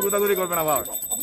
গুতাগুতি করবে না ভাই।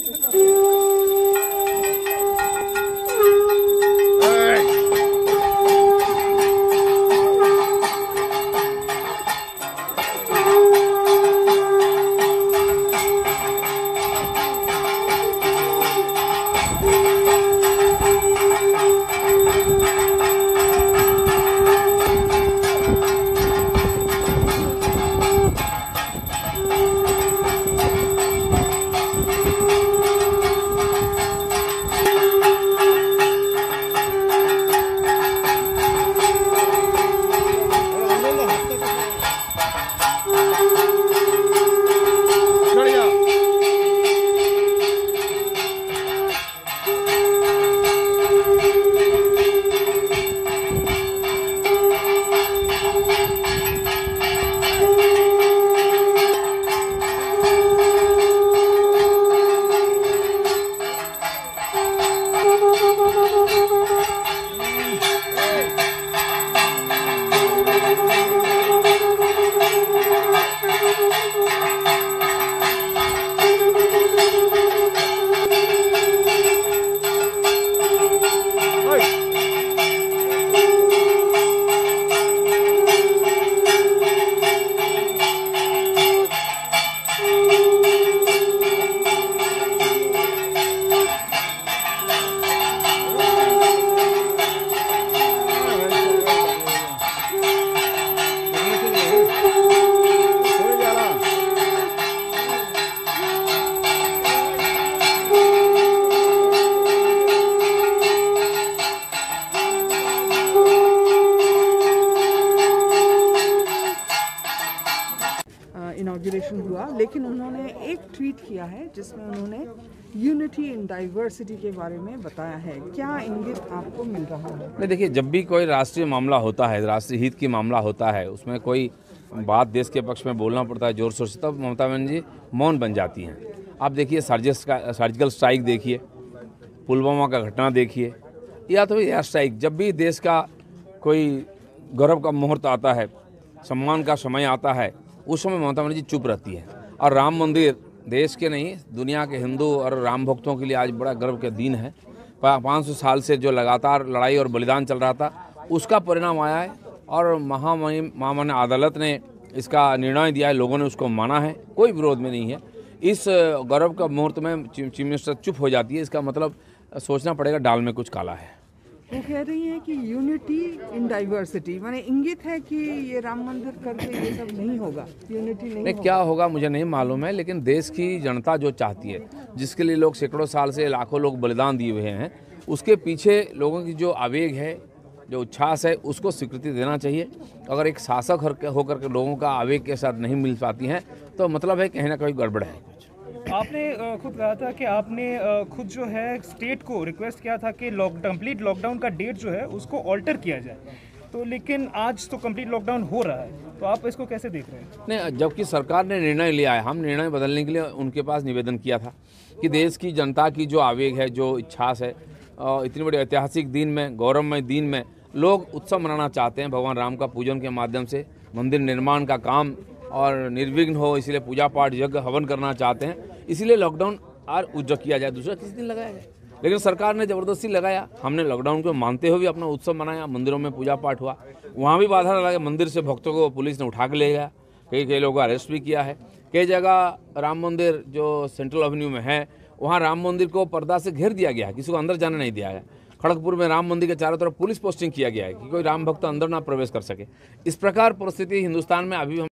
इनॉग्रेशन हुआ, लेकिन उन्होंने एक ट्वीट किया है जिसमें उन्होंने यूनिटी इन डाइवर्सिटी के बारे में बताया है। क्या इंगित आपको मिल रहा है? नहीं, देखिए, जब भी कोई राष्ट्रीय मामला होता है, राष्ट्रीय हित की मामला होता है, उसमें कोई बात देश के पक्ष में बोलना पड़ता है जोर शोर से, तब ममता बनर्जी मौन बन जाती हैं। आप देखिए, सर्जिकल स्ट्राइक देखिए, पुलवामा का घटना देखिए, या तो एयर स्ट्राइक, जब भी देश का कोई गौरव का मुहूर्त आता है, सम्मान का समय आता है, उस समय ममता बनर्जी चुप रहती है। और राम मंदिर देश के नहीं, दुनिया के हिंदू और राम भक्तों के लिए आज बड़ा गर्व का दिन है। 500 साल से जो लगातार लड़ाई और बलिदान चल रहा था, उसका परिणाम आया है और महामान्य अदालत ने इसका निर्णय दिया है, लोगों ने उसको माना है, कोई विरोध में नहीं है। इस गौरव का मुहूर्त में चीफ मिनिस्टर चुप हो जाती है, इसका मतलब सोचना पड़ेगा दाल में कुछ काला है। वो कह रही हैं कि यूनिटी इन डाइवर्सिटी, माने इंगित है कि ये राम मंदिर करके ये सब नहीं होगा, यूनिटी नहीं होगा। क्या होगा मुझे नहीं मालूम है, लेकिन देश की जनता जो चाहती है, जिसके लिए लोग सैकड़ों साल से लाखों लोग बलिदान दिए हुए हैं, उसके पीछे लोगों की जो आवेग है, जो उच्छ्वास है, उसको स्वीकृति देना चाहिए। अगर एक शासक होकर के लोगों का आवेग के साथ नहीं मिल पाती हैं, तो मतलब है कहीं ना कहीं गड़बड़ है। आपने खुद कहा था कि आपने खुद जो है स्टेट को रिक्वेस्ट किया था कि कंप्लीट लॉकडाउन का डेट जो है उसको ऑल्टर किया जाए, तो लेकिन आज तो कंप्लीट लॉकडाउन हो रहा है, तो आप इसको कैसे देख रहे हैं? नहीं, जबकि सरकार ने निर्णय लिया है, हम निर्णय बदलने के लिए उनके पास निवेदन किया था कि देश की जनता की जो आवेग है, जो इच्छास है, इतनी बड़ी ऐतिहासिक दिन में, गौरवमय दिन में लोग उत्सव मनाना चाहते हैं, भगवान राम का पूजन के माध्यम से मंदिर निर्माण का काम और निर्विघ्न हो, इसलिए पूजा पाठ यज्ञ हवन करना चाहते हैं, इसीलिए लॉकडाउन और उज्जवल किया जाए, दूसरा किस दिन लगाया जाए। लेकिन सरकार ने ज़बरदस्ती लगाया, हमने लॉकडाउन को मानते हुए अपना उत्सव मनाया, मंदिरों में पूजा पाठ हुआ, वहाँ भी बाधा लगा, मंदिर से भक्तों को पुलिस ने उठा के ले गया, कई लोगों को अरेस्ट भी किया है। कई जगह राम मंदिर जो सेंट्रल एवेन्यू में है, वहाँ राम मंदिर को पर्दा से घेर दिया गया है, किसी को अंदर जाने नहीं दिया गया। खड़गपुर में राम मंदिर के चारों तरफ पुलिस पोस्टिंग किया गया है कि कोई राम भक्त अंदर ना प्रवेश कर सके। इस प्रकार परिस्थिति हिंदुस्तान में अभी